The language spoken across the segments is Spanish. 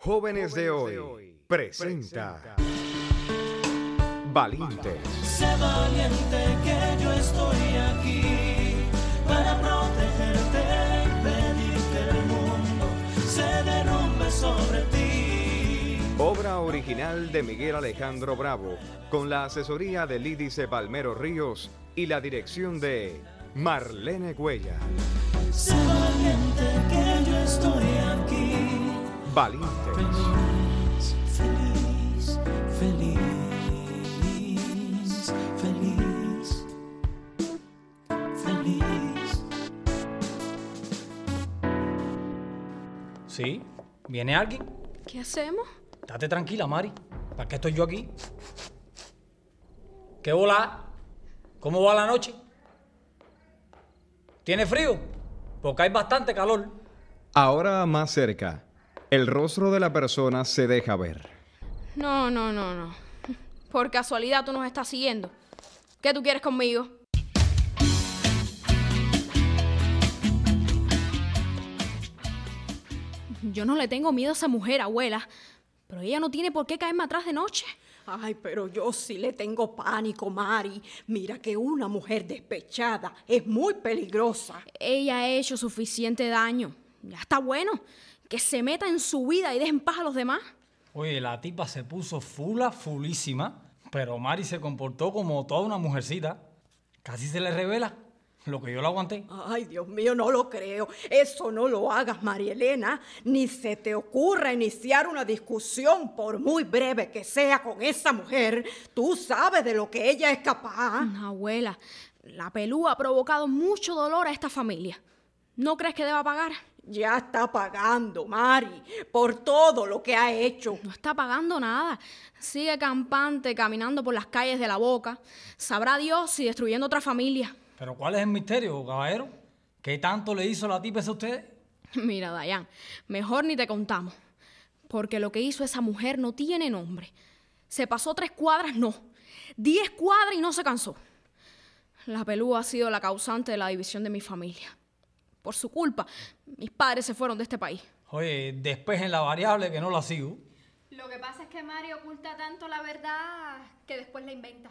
Jóvenes de hoy presenta Valientes. Sé valiente que yo estoy aquí para protegerte, impedir que el mundo se derrumbe sobre ti. Obra original de Miguel Alejandro Bravo, con la asesoría de Lídice Palmero Ríos y la dirección de Marlene Cuellar. Sé valiente que yo estoy aquí. Valientes. Feliz, feliz, feliz, feliz, feliz. ¿Sí? ¿Viene alguien? ¿Qué hacemos? Date tranquila, Mari. ¿Para qué estoy yo aquí? ¿Qué hola? ¿Cómo va la noche? ¿Tiene frío? Porque hay bastante calor. Ahora más cerca, el rostro de la persona se deja ver. No. Por casualidad tú nos estás siguiendo. ¿Qué tú quieres conmigo? Yo no le tengo miedo a esa mujer, abuela. Pero ella no tiene por qué caerme atrás de noche. Ay, pero yo sí le tengo pánico, Mari. Mira que una mujer despechada es muy peligrosa. Ella ha hecho suficiente daño. Ya está bueno. Que se meta en su vida y deje en paz a los demás. Oye, la tipa se puso fulísima, pero Mari se comportó como toda una mujercita. Casi se le revela lo que yo la aguanté. Ay, Dios mío, no lo creo. Eso no lo hagas, María Elena. Ni se te ocurra iniciar una discusión, por muy breve que sea, con esa mujer. Tú sabes de lo que ella es capaz. Abuela, la pelúa ha provocado mucho dolor a esta familia. ¿No crees que deba pagar? Ya está pagando, Mari, por todo lo que ha hecho. No está pagando nada. Sigue campante, caminando por las calles de La Boca. Sabrá Dios si destruyendo otra familia. ¿Pero cuál es el misterio, caballero? ¿Qué tanto le hizo la tipa esa a ustedes? Mira, Dayan, mejor ni te contamos. Porque lo que hizo esa mujer no tiene nombre. Se pasó 3 cuadras, no. 10 cuadras y no se cansó. La pelúa ha sido la causante de la división de mi familia. Por su culpa, mis padres se fueron de este país. Oye, despejen la variable que no la sigo. Lo que pasa es que Mari oculta tanto la verdad que después la inventa.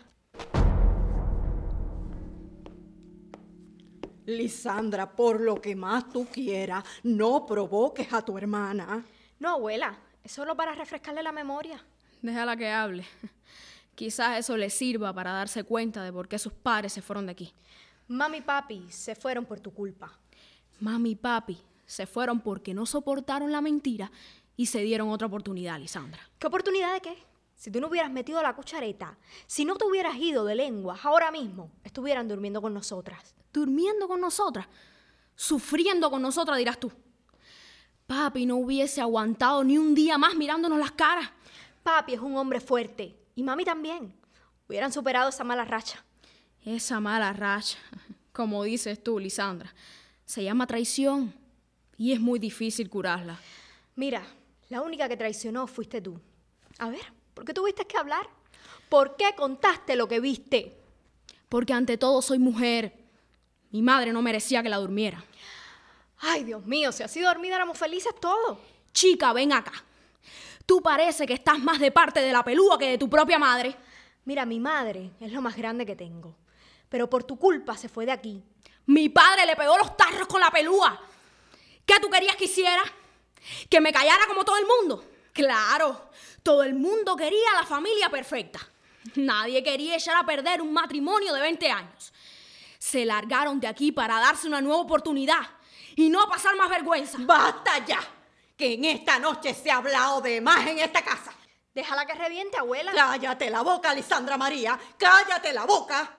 Lisandra, por lo que más tú quieras, no provoques a tu hermana. No, abuela, es solo para refrescarle la memoria. Déjala que hable. Quizás eso le sirva para darse cuenta de por qué sus padres se fueron de aquí. Mami y papi se fueron por tu culpa. Mami y papi se fueron porque no soportaron la mentira y se dieron otra oportunidad, Lisandra. ¿Qué oportunidad de qué? Si tú no hubieras metido la cuchareta, si no te hubieras ido de lenguas, ahora mismo estuvieran durmiendo con nosotras. ¿Durmiendo con nosotras? ¿Sufriendo con nosotras, dirás tú? Papi no hubiese aguantado ni un día más mirándonos las caras. Papi es un hombre fuerte y mami también. Hubieran superado esa mala racha. Esa mala racha, como dices tú, Lisandra, se llama traición y es muy difícil curarla. Mira, la única que traicionó fuiste tú. A ver, ¿por qué tuviste que hablar? ¿Por qué contaste lo que viste? Porque ante todo soy mujer. Mi madre no merecía que la durmiera. Ay, Dios mío, si así dormida éramos felices todos. Chica, ven acá. Tú parece que estás más de parte de la pelúa que de tu propia madre. Mira, mi madre es lo más grande que tengo. Pero por tu culpa se fue de aquí. Mi padre le pegó los tarros con la pelúa. ¿Qué tú querías que hiciera? ¿Que me callara como todo el mundo? Claro, todo el mundo quería la familia perfecta. Nadie quería echar a perder un matrimonio de 20 años. Se largaron de aquí para darse una nueva oportunidad y no pasar más vergüenza. ¡Basta ya! Que en esta noche se ha hablado de más en esta casa. Déjala que reviente, abuela. Cállate la boca, Lisandra María. ¡Cállate la boca!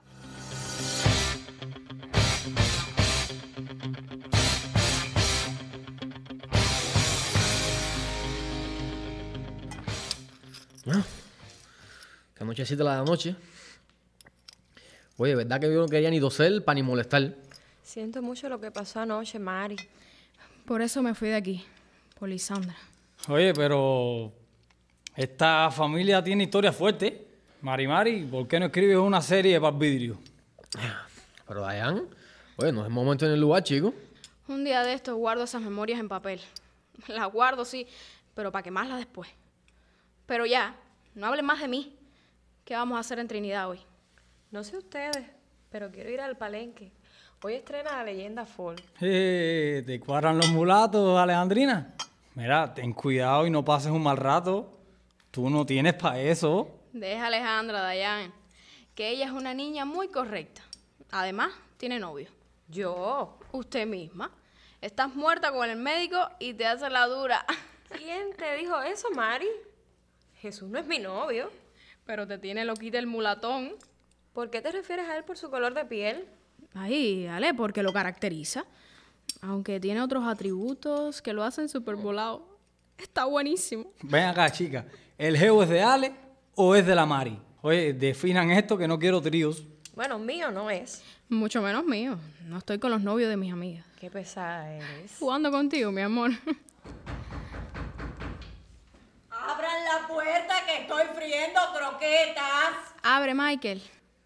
Que anochecita la de anoche. Oye, ¿verdad que yo no quería ni toser para ni molestar? Siento mucho lo que pasó anoche, Mari. Por eso me fui de aquí, por Lisandra. Oye, pero esta familia tiene historia fuerte. Mari, ¿por qué no escribes una serie para el vidrio? Pero Dayan, oye, no es el momento ni el lugar, chico. Un día de estos guardo esas memorias en papel. Las guardo, sí, pero para quemarla después. Pero ya, no hablen más de mí. ¿Qué vamos a hacer en Trinidad hoy? No sé ustedes, pero quiero ir al Palenque. Hoy estrena la Leyenda Folk. ¿Te cuadran los mulatos, Alejandrina? Mira, ten cuidado y no pases un mal rato. Tú no tienes para eso. Deja a Alejandra, Dayan, que ella es una niña muy correcta. Además, tiene novio. ¿Yo? Usted misma. Estás muerta con el médico y te hace la dura. ¿Quién te dijo eso, Mari? Jesús no es mi novio. Pero te tiene loquita el mulatón. ¿Por qué te refieres a él por su color de piel? Ay, Ale, porque lo caracteriza. Aunque tiene otros atributos que lo hacen súper volado. Está buenísimo. Ven acá, chica. ¿El geo es de Ale o es de la Mari? Oye, definan esto que no quiero tríos. Bueno, mío no es. Mucho menos mío. No estoy con los novios de mis amigas. Qué pesada eres. Jugando contigo, mi amor. Abran la puerta que estoy friendo croquetas. Abre, Michael.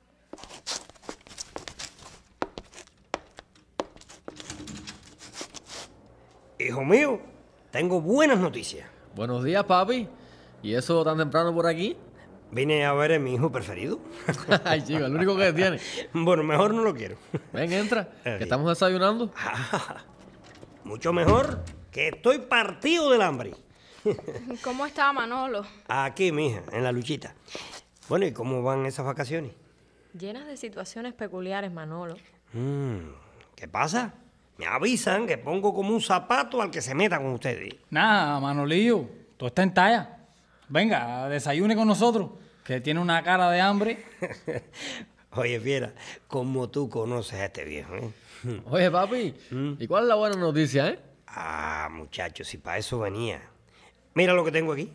Hijo mío, tengo buenas noticias. Buenos días, papi. ¿Y eso tan temprano por aquí? Vine a ver a mi hijo preferido. Ay, chico, el único que tiene. Bueno, mejor no lo quiero. Ven, entra, que estamos desayunando. Mucho mejor, que estoy partido del hambre. ¿Cómo está Manolo? Aquí, mija, en la luchita. Bueno, ¿y cómo van esas vacaciones? Llenas de situaciones peculiares, Manolo. ¿Qué pasa? Me avisan que pongo como un zapato al que se meta con ustedes. Nada, Manolillo, tú estás en talla. Venga, desayune con nosotros, que tiene una cara de hambre. Oye, fiera, como tú conoces a este viejo, ¿eh? Oye, papi, ¿y cuál es la buena noticia, eh? Ah, muchachos, si para eso venía. Mira lo que tengo aquí.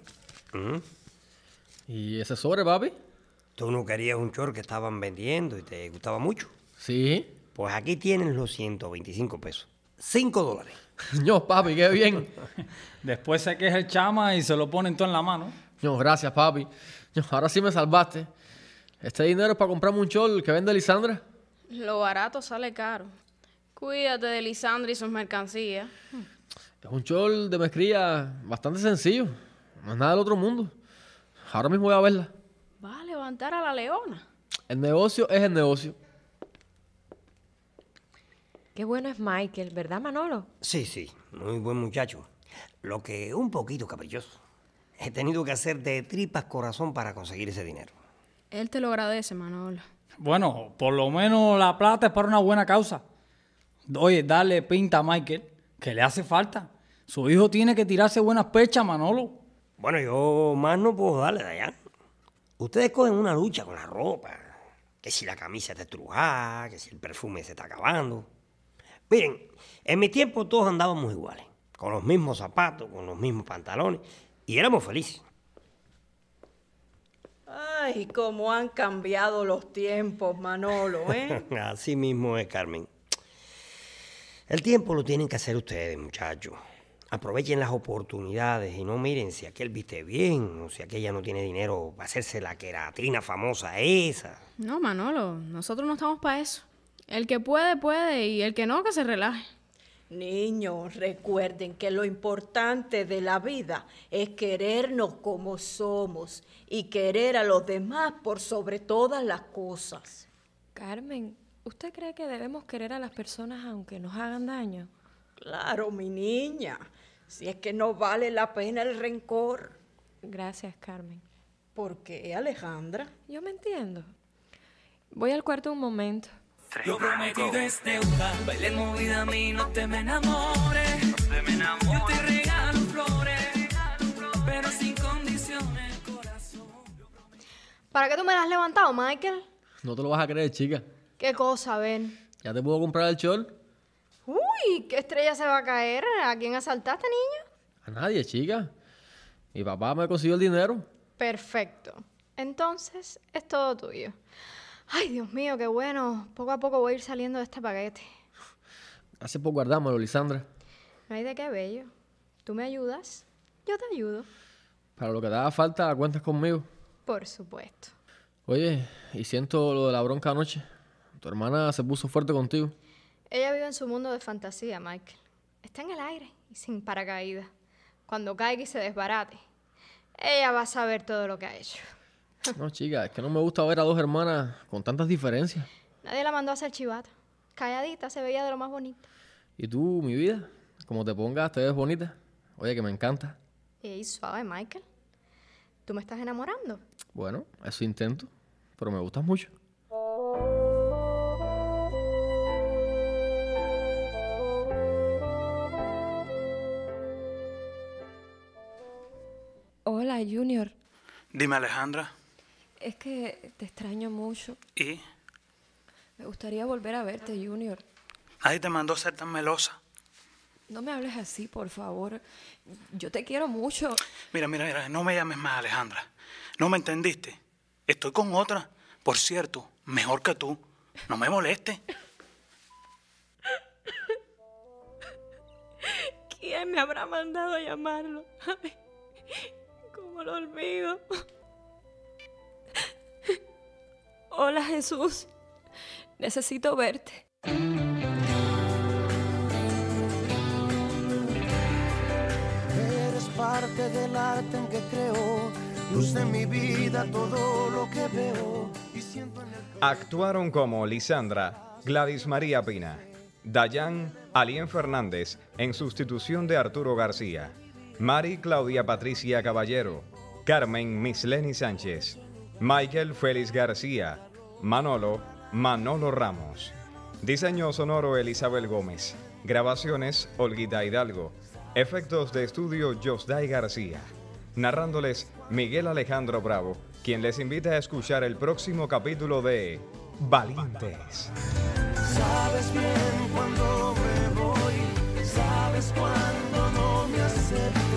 ¿Y ese sobre, papi? Tú no querías un short que estaban vendiendo y te gustaba mucho. Sí. Pues aquí tienes los 125 pesos. $5. No, papi, qué bien. Después se queja el chama y se lo ponen todo en la mano. No, gracias, papi. No, ahora sí me salvaste. Este dinero es para comprarme un chol que vende Lisandra. Lo barato sale caro. Cuídate de Lisandra y sus mercancías. Es un chol de mezclilla bastante sencillo. No es nada del otro mundo. Ahora mismo voy a verla. Va a levantar a la leona. El negocio es el negocio. Qué bueno es Michael, ¿verdad, Manolo? Sí, muy buen muchacho. Lo que un poquito caprichoso. He tenido que hacer de tripas corazón para conseguir ese dinero. Él te lo agradece, Manolo. Bueno, por lo menos la plata es para una buena causa. Oye, dale pinta a Michael, que le hace falta. Su hijo tiene que tirarse buenas pechas, Manolo. Bueno, yo más no puedo darle, Dayan. Ustedes cogen una lucha con la ropa. Que si la camisa está estrujada, que si el perfume se está acabando. Miren, en mi tiempo todos andábamos iguales. Con los mismos zapatos, con los mismos pantalones. Y éramos felices. Ay, cómo han cambiado los tiempos, Manolo, ¿eh? Así mismo es, Carmen. El tiempo lo tienen que hacer ustedes, muchachos. Aprovechen las oportunidades y no miren si aquel viste bien o si aquella no tiene dinero para hacerse la queratina famosa esa. No, Manolo, nosotros no estamos para eso. El que puede, puede, y el que no, que se relaje. Niños, recuerden que lo importante de la vida es querernos como somos y querer a los demás por sobre todas las cosas. Carmen, ¿usted cree que debemos querer a las personas aunque nos hagan daño? Claro, mi niña, si es que no vale la pena el rencor. Gracias, Carmen. ¿Por qué, Alejandra? Yo me entiendo. Voy al cuarto un momento. Lo prometido es deuda. Bailemos vida a mí, no te me enamores. Yo te regalo flores, pero sin condiciones, corazón. ¿Para qué tú me la has levantado, Michael? No te lo vas a creer, chica. ¿Qué cosa, ven? ¿Ya te puedo comprar el chol? Uy, ¿qué estrella se va a caer? ¿A quién asaltaste, niño? A nadie, chica. Mi papá me consiguió el dinero. Perfecto. Entonces, es todo tuyo. Ay, Dios mío, qué bueno. Poco a poco voy a ir saliendo de este paquete. Gracias por guardármelo, Lisandra. No hay de qué, bello. ¿Tú me ayudas? Yo te ayudo. Para lo que te haga falta, cuentas conmigo. Por supuesto. Oye, y siento lo de la bronca anoche. Tu hermana se puso fuerte contigo. Ella vive en su mundo de fantasía, Michael. Está en el aire y sin paracaídas. cuando caiga y se desbarate, ella va a saber todo lo que ha hecho. No, chica, es que no me gusta ver a dos hermanas con tantas diferencias. Nadie la mandó a hacer chivata. Calladita, se veía de lo más bonita. ¿Y tú, mi vida? Como te pongas, te ves bonita. Oye, que me encanta. Ey, suave, Michael. ¿Tú me estás enamorando? Bueno, eso intento, pero me gustas mucho. Hola, Junior. Dime, Alejandra. Es que te extraño mucho. ¿Y? Me gustaría volver a verte, Junior. Nadie te mandó a ser tan melosa. No me hables así, por favor. Yo te quiero mucho. Mira, no me llames más, Alejandra. ¿No me entendiste? Estoy con otra, por cierto, mejor que tú. No me molestes. ¿Quién me habrá mandado a llamarlo? Ay, ¿cómo lo olvido? Hola, Jesús. Necesito verte. Eres parte del arte en que creo, luz de mi vida, todo lo que veo y siento en el... Actuaron como Lisandra, Gladys María Pina, Dayan, Alien Fernández, en sustitución de Arturo García, Mari Claudia Patricia Caballero, Carmen Misleni Sánchez, Michael Félix García, Manolo Ramos. Diseño sonoro Elizabeth Gómez. Grabaciones Olguita Hidalgo. Efectos de estudio Josday García. Narrándoles Miguel Alejandro Bravo, quien les invita a escuchar el próximo capítulo de Valientes. Sabes bien cuando me voy, sabes cuando no me acepto.